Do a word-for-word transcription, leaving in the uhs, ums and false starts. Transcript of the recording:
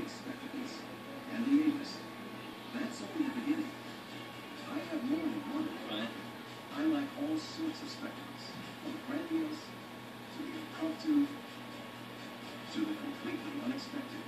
expectacles, and the aimless. That's only the beginning. I have more than one. Right. I like all sorts of spectacles, from grandiose to the impromptu to the completely unexpected.